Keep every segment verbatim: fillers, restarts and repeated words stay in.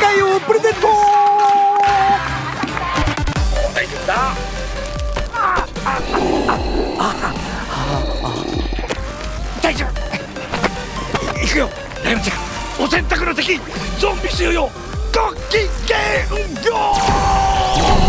回をプレゼント。 大丈夫だ。ああああ大丈夫。行くよライオンちゃん。お洗濯の敵ゾンビ臭よ。ごきげんよう。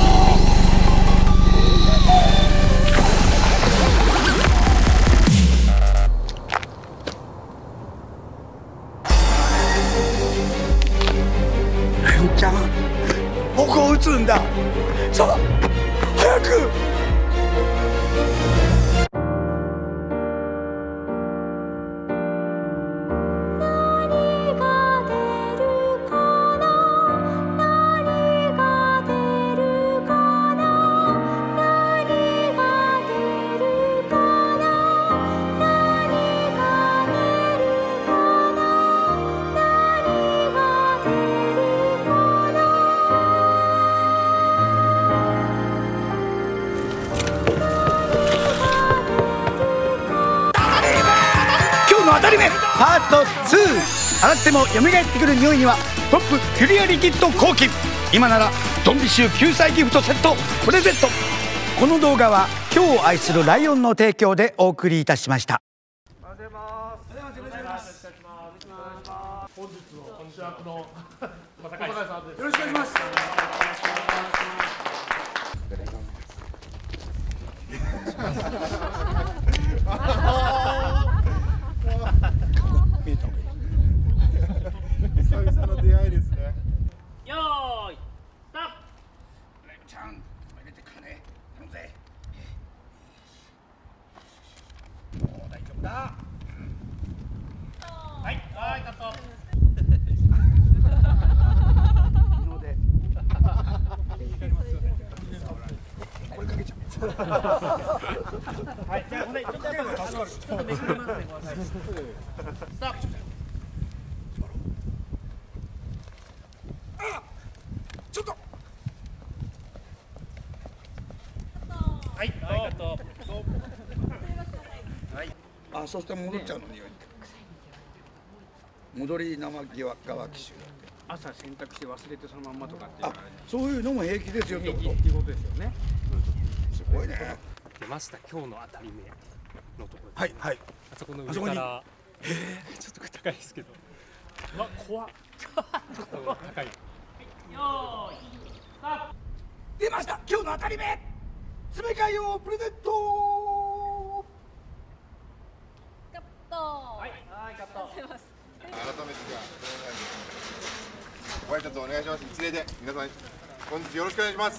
ライオンちゃん僕を撃つんだ。さあ早く。当たり目パートツー。洗っても蘇ってくる匂いにはトップキュリアリキッド抗菌。今ならゾンビ臭救済ギフトセットプレゼント。この動画は今日を愛するライオンの提供でお送りいたしました。 本日の主役の小坂井さんです。よろしくお願いします。 見えた方がいい。 久々の出会いですね。 よーいスタート。 ライオンちゃん入れてからね。頼むぜ。もう大丈夫だ。 はいはいカット。 布でこれかけちゃう。 はいじゃあほんでちょっとやっぱちょっとめくりますねごめんなさい。スタート。 あちょっとはいはいカット。 あそして戻っちゃうの匂い。戻り生際側機種。 朝洗濯して忘れてそのまんまとかっていうあのはそういうのも平気ですよってこと。 平気っていうことですよね。 すごいね。 出ました今日の当たり目のところ。 はいはい。 あそこの上からちょっと高いですけど。うわ怖っ。ちょっと高い。 よーいスタート。 出ました今日の当たり目。詰め替えをプレゼント。 カット。 はいはいカット。 改めて改めてじゃあご挨拶お願いします。一礼で皆さん本日よろしくお願いします。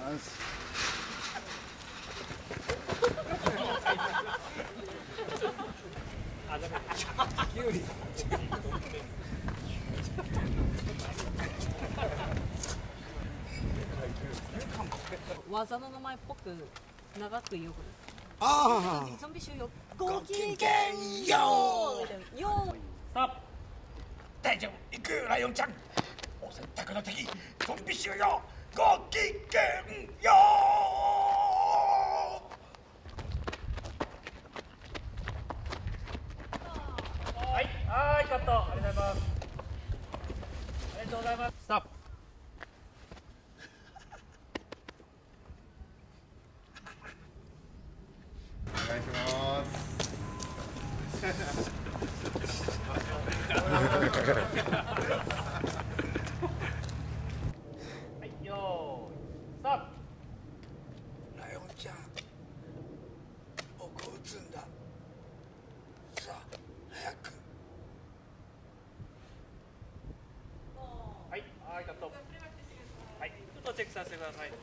技の名前っぽく長く言う。 あゾンビ臭よ。 ごきげんよう。 よーい。 スタート。 大丈夫行くライオンちゃん。お洗濯の敵ゾンビ臭よ。ごきげんよはいはいカット。ありがとうございます。ありがとうございます。スタート。 お願いします。 はいよーいスタート。 ライオンちゃん僕を撃つんだ。さあ早く。 はいはいカット。はいちょっとチェックさせてください。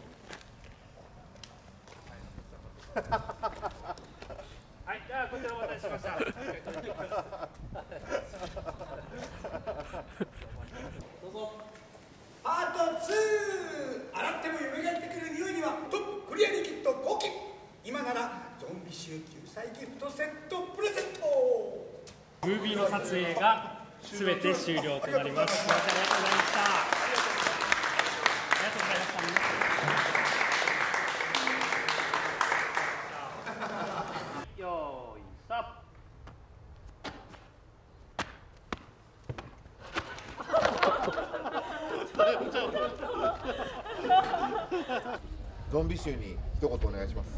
はいじゃあこちらお待たせしました。どうぞ。 パートツー。洗っても蘇ってくる匂いにはトップクリアリキッド抗菌。今ならゾンビ臭救済ギフトセットプレゼント。 ムービーの撮影がすべて終了となります。すみませんありがとうございました。ありがとうございました。 よーいスタート。 ゾンビ臭に一言お願いします。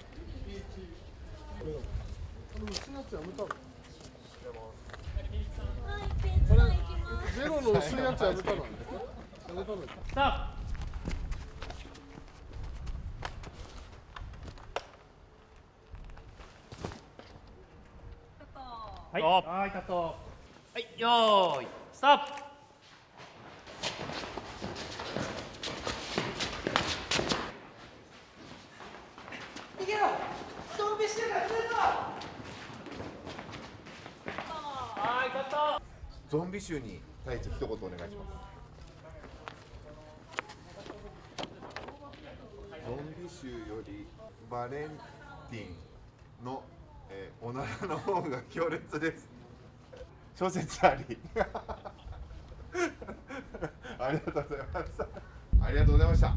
ゼロの薄いやつやめたの。やめたの。 スタート。はい、はい、カット。はい、よーい、スタート。 逃げろ。ゾンビしてから来るぞ。 はい、カット。 ゾンビ臭に対して一言お願いします。ゾンビ臭よりバレンティンの、えー、おならの方が強烈です。諸説あり。ありがとうございました。ありがとうございました。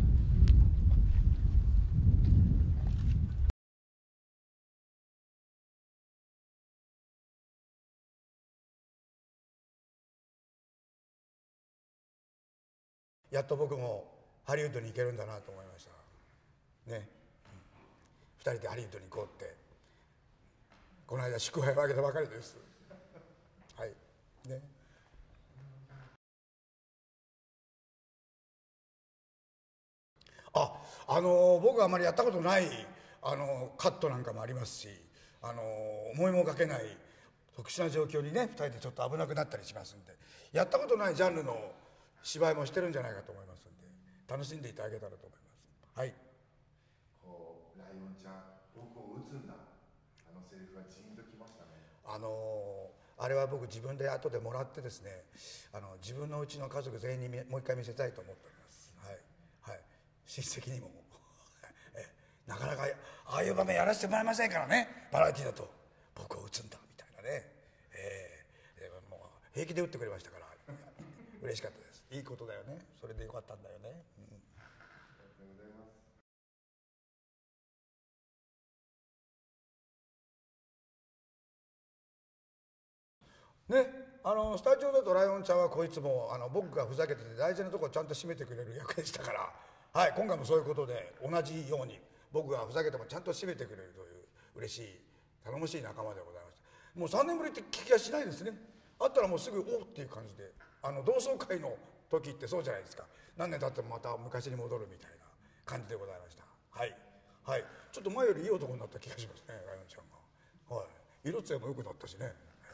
やっと僕もハリウッドに行けるんだなと思いましたね。ふたりでハリウッドに行こうってこの間祝杯をあげたばかりです。はいね。あ、あの僕はあまりやったことないあのカットなんかもありますし、あの思いもかけない特殊な状況にねふたりでちょっと危なくなったりしますんで、やったことないジャンルの芝居もしてるんじゃないかと思いますんで、楽しんでいただけたらと思います。はい。 こうライオンちゃん、僕を撃つんだ。あのセリフがジーンときましたね。 あのー、あれは僕自分で後でもらってですね、あの自分のうちの家族全員にもう一回見せたいと思っております。はいはい。親戚にもえなかなかああいう場面やらせてもらえませんからね。バラエティだと僕を撃つんだみたいなね。えー、えー、もう平気で撃ってくれましたから嬉しかったです。いいことだよね。それでよかったんだよね。うん、ね、あのスタジオだとライオンちゃんはこいつもあの僕がふざけてて大事なところちゃんと締めてくれる役でしたから、はい、今回もそういうことで同じように僕がふざけてもちゃんと締めてくれるという嬉しい頼もしい仲間でございました。もうさんねんぶりって聞きはしないですね。あったらもうすぐおっていう感じで、あの同窓会の時ってそうじゃないですか。何年経ってもまた昔に戻るみたいな感じでございました。はいはい、ちょっと前よりいい男になった気がしますね、ライオンちゃんが。はい、色艶も良くなったしね。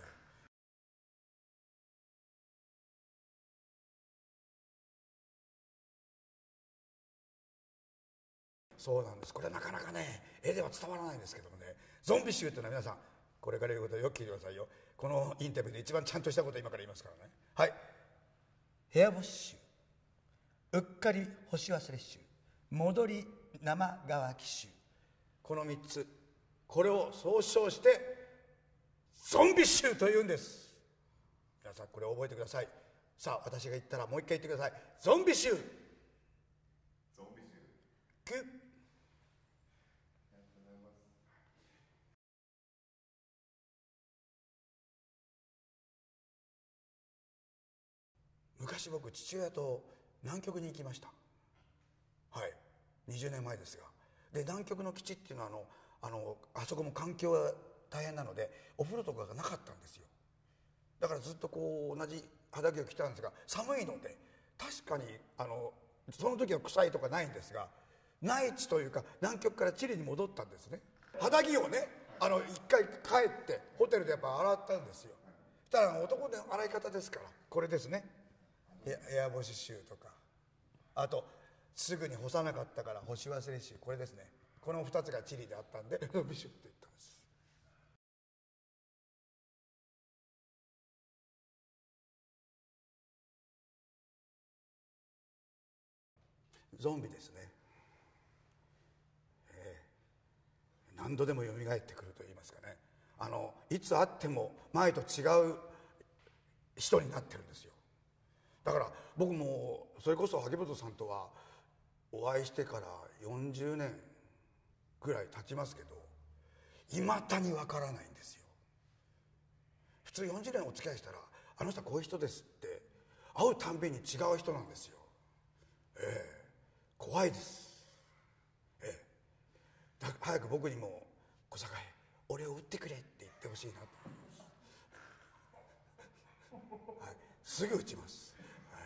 そうなんです。これなかなかね絵では伝わらないんですけどもね、ゾンビ臭っていうのは皆さんこれから言うことをよく聞いてくださいよ。このインタビューで一番ちゃんとしたことを今から言いますからね。はい。部屋干し臭、うっかり干し忘れ臭、戻り生乾き臭、このみっつ、これを総称してゾンビ臭というんです。皆さんこれを覚えてください。さあ私が言ったらもう一回言ってください。ゾンビ臭。 ゾンビ臭。 く昔僕父親と南極に行きました。はい、にじゅうねんまえですが。で南極の基地っていうのはあのあのあそこも環境が大変なのでお風呂とかがなかったんですよ。だからずっとこう同じ肌着を着たんですが、寒いので確かにあのその時は臭いとかないんですが、内地というか南極からチリに戻ったんですね。肌着をねあの一回帰ってホテルでやっぱ洗ったんですよ。そしたら男の洗い方ですからこれですね。部屋干し臭とか、あとすぐに干さなかったから干し忘れ臭、これですね。このふたつがチリであったんでゾンビ臭って言ったんです。ゾンビですね、えー、何度でも蘇ってくると言いますかね、あのいつ会っても前と違う人になってるんですよ。だから僕もそれこそ萩本さんとはお会いしてからよんじゅうねんぐらい経ちますけど、いまだにわからないんですよ。普通よんじゅうねんお付き合いしたらあの人はこういう人ですって会うたんびに違う人なんですよ。ええ、怖いです。 早く僕にも小堺俺を撃ってくれって言ってほしいなと思います、はい、すぐ撃ちます、はい、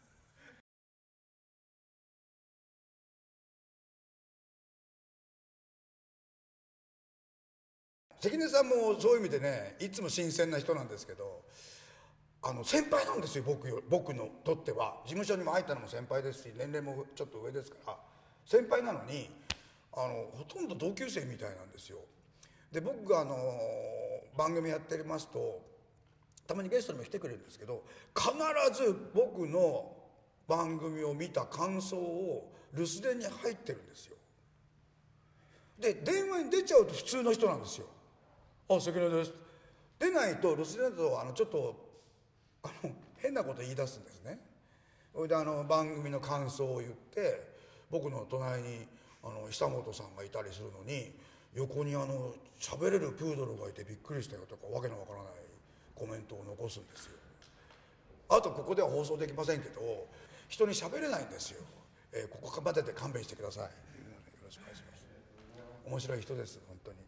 関根さんもそういう意味でねいつも新鮮な人なんですけど、あの先輩なんですよ、僕よ僕のとっては。事務所にも入ったのも先輩ですし、年齢もちょっと上ですから先輩なのにあのほとんど同級生みたいなんですよ。で僕があの番組やってますとたまにゲストにも来てくれるんですけど、必ず僕の番組を見た感想を留守電に入ってるんですよ。で電話に出ちゃうと普通の人なんですよ。あ、関根です。出ないと留守電だとあのちょっとあの変なこと言い出すんですね。それであの番組の感想を言って僕の隣にあの久本さんがいたりするのに横にあの喋れるプードルがいてびっくりしたよとかわけのわからないコメントを残すんですよ。あとここでは放送できませんけど人に喋れないんですよ、えー、ここまでで勘弁してください。よろしくお願いします。面白い人です本当に。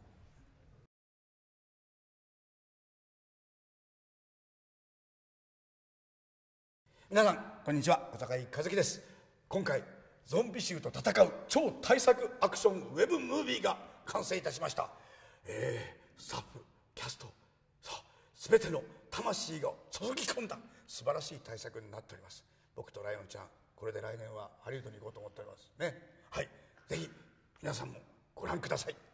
皆さんこんにちは、小堺一樹です。今回ゾンビ臭と戦う超大作アクションウェブムービーが完成いたしました。えー、スタッフキャストさあ全ての魂が注ぎ込んだ素晴らしい大作になっております。僕とライオンちゃんこれで来年はハリウッドに行こうと思っておりますね。はい、ぜひ皆さんもご覧ください。